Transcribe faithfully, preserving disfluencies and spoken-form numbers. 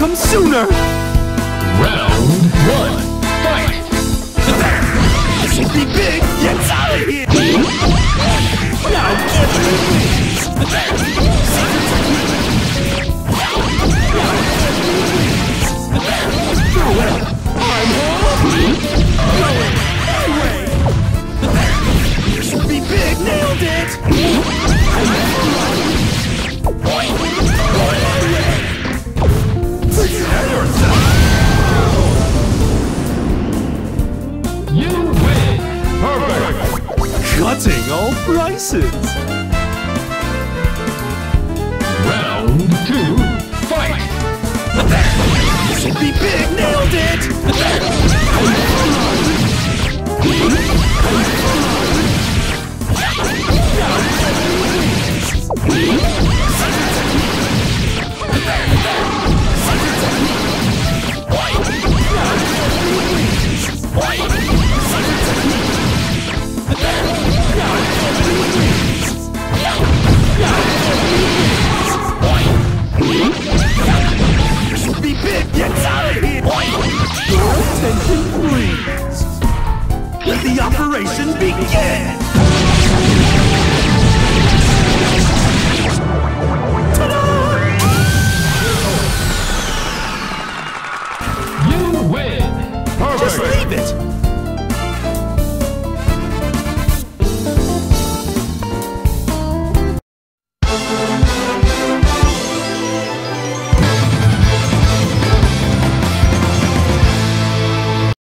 come sooner! Round one, fight! This will be big! Get out of here! Now give me wings! Throw it! I'm home! Throw it! My way! This will be big! Nailed it! Prepare yourself! You win! Perfect! Cutting all prices! Round two, fight! This will be big! Nailed it! This will be big! Get out of here! Your attention, please! Let the operation begin! Ta-da! You win! Just Perfect! leave it!